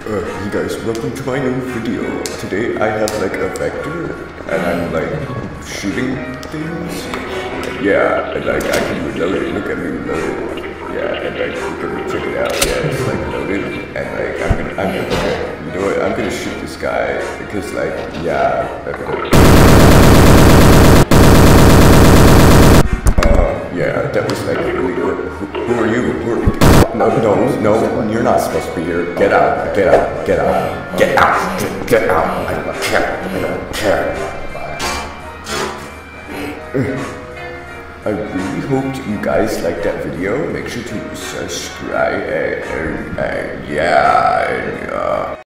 Hey guys, welcome to my new video. Today I have like a vector and I'm like shooting things. Yeah, and like I can reload it. Look at me reload it. Yeah, and like you can check it out. Yeah, it's like loaded and like okay, you know what? I'm gonna shoot this guy because like yeah, that was like really good. Who are you? No, you're not supposed to be here. Get out, get out, get out, get out, get out. I don't care. I really hope you guys liked that video. Make sure to subscribe and yeah.